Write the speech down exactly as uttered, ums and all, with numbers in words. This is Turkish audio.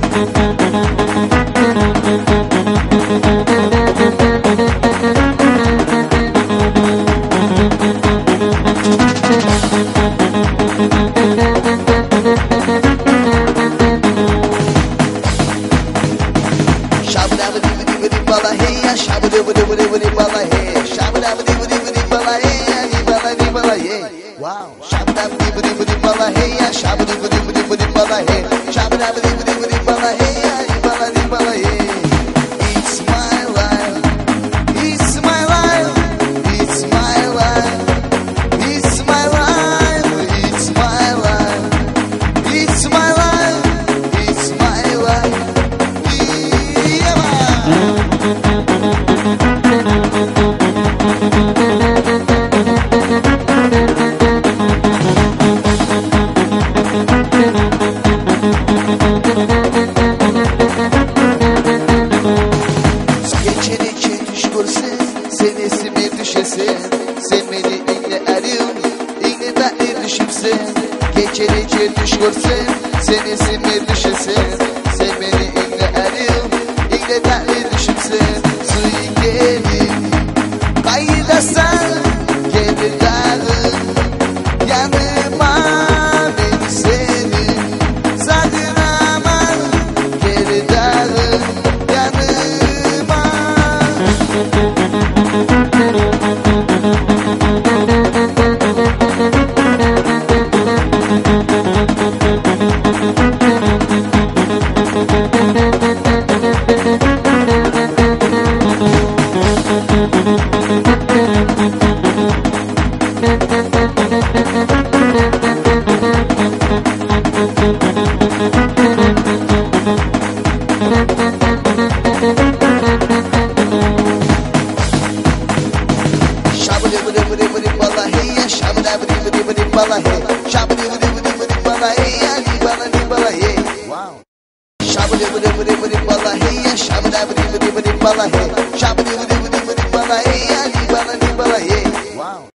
Bala hey ya shabu de bu de bu de bu de bala hey shabu da bu de bu de bu de bala hey ya ni bala ni bala hey wow shabu da bu de bu de bu de bala hey ya shabu de bu de bu de bu de bala hey shabu da bu de bu de bu de bala hey ya ni bala ni bala hey it's my life it's my life it's my life it's my life it's my life it's my life it's my life yeah man. Senesi düşesin, sen beni inle erim, inle tatlı düşüpsin. Geçerici düş görsen, senesi düşesin, sen beni inle erim, inle tatlı düşüpsin. Suyu gelir, kaydasan, gelir dağın, yanıma beni senin, sakın aman, gelir dağın, yanıma. Bala hey ya shabu da bu de bu de bu de bala hey shabu de bu de bu de bu de bala hey ya ni bala ni bala hey wow shabu de bu de bu de bu de bala hey ya shabu da bu de bu de bu de bala hey shabu de bu de bu de bu de bala hey ya ni bala ni bala hey wow